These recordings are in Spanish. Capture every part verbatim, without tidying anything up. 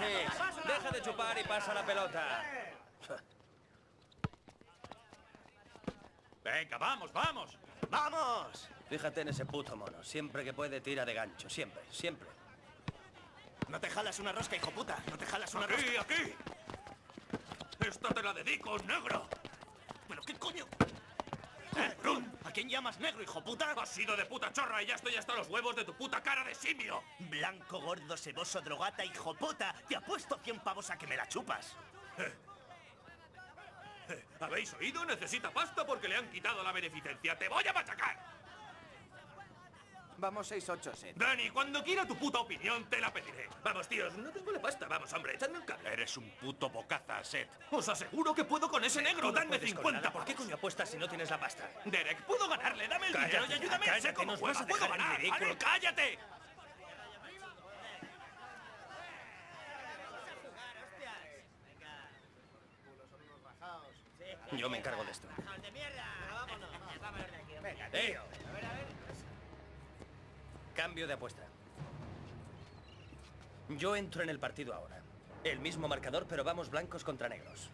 sí. Deja de chupar y pasa la pelota. Venga, vamos, vamos. ¡Vamos! Fíjate en ese puto mono. Siempre que puede tira de gancho. Siempre, siempre. No te jalas una rosca, hijo puta. No te jalas una Aquí, rosca. aquí. Esta te la dedico, negro. ¿Pero qué coño? ¿Eh? ¿A quién llamas negro, hijo puta? Has sido de puta chorra y ya estoy hasta los huevos de tu puta cara de simio. Blanco, gordo, seboso, drogata, hijo puta. Te apuesto cien pavos a que me la chupas. Eh. Eh, ¿Habéis oído? Necesita pasta porque le han quitado la beneficencia. ¡Te voy a machacar! Vamos seis ocho, Seth. Dani, cuando quiera tu puta opinión, te la pediré. Vamos, tíos, no tengo la pasta. Vamos, hombre, echadme un cable. Eres un puto bocaza, Seth. Os aseguro que puedo con ese negro. Dadme cincuenta. ¿Por qué coño apuestas si no tienes la pasta? Derek, puedo ganarle. Dame el Cállate, dinero y ayúdame. cállate, Sé cómo nos juega. vas a Puedo dejar en ganar. ridículo. ¡Vale, cállate! Yo me encargo de esto. ¡De mierda! ¡Vámonos! ¡Vámonos de aquí! Venga, ¡Eh! tío. A ver, a ver. Cambio de apuesta. Yo entro en el partido ahora. El mismo marcador, pero vamos blancos contra negros.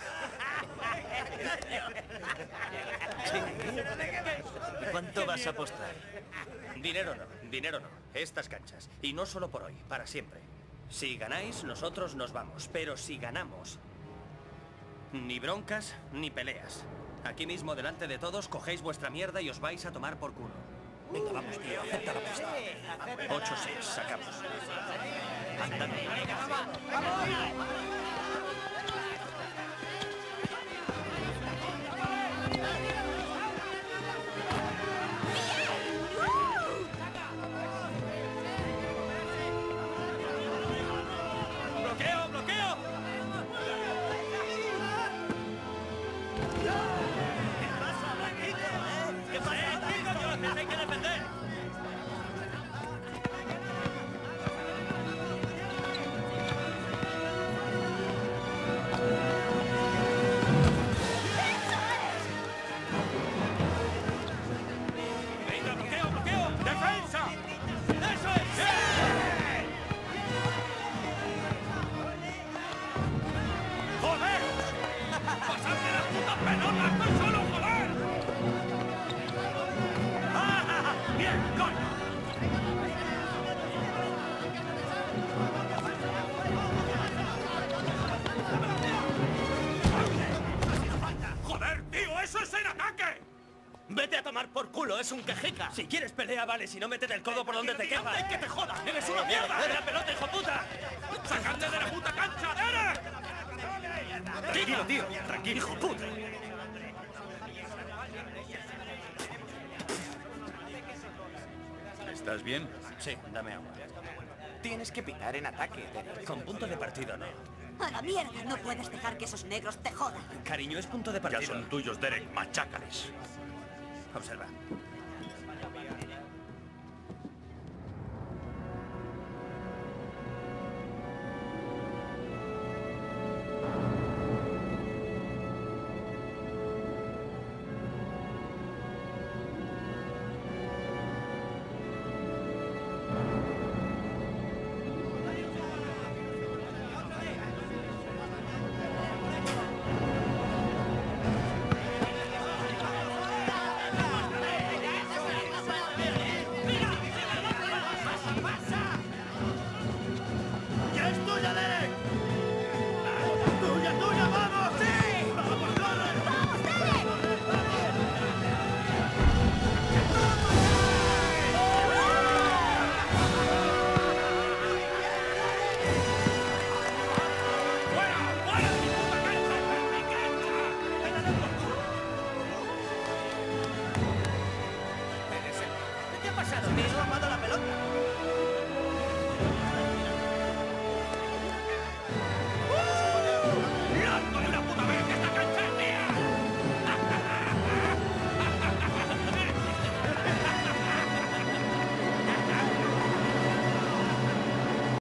¿Cuánto vas a apostar? Dinero no, dinero no. Estas canchas. Y no solo por hoy, para siempre. Si ganáis, nosotros nos vamos. Pero si ganamos, ni broncas ni peleas. Aquí mismo, delante de todos, cogéis vuestra mierda y os vais a tomar por culo. Venga, vamos, tío. Acepta la apuesta. ocho seis, sacamos. Ándale. ¡Bloqueo, bloqueo! ¿Qué pasa, Blanquito? ¿Eh? ¿Qué pasa? ¡Eh, tío, Dios! ¡Hay que defender! ¡Venga, bloqueo, bloqueo! ¡Defensa! ¡Eso es! ¡Sí! ¡Joder! ¡Pasadme la puta pelota! ¡Estoy solo, joder! ¡Ah! ¡Bien, coño! ¡Joder, tío! ¡Eso es en ataque! Vete a tomar por culo, es un quejica. Si quieres pelea, vale. Si no, métete el codo por donde te quepa. ¡Anda y que te joda! ¡Eres una mierda! ¡Dale la pelota, hijo puta! ¡Sacadle de la puta cancha, Derek! Tranquilo, tío. Tranquilo, hijo puta. ¿Estás bien? Sí, dame agua. Tienes que pitar en ataque, Derek. Con punto de partido, no. ¡A la mierda! No puedes dejar que esos negros te jodan. Cariño, es punto de Ya partido. son tuyos, Derek. Machácales. Observa.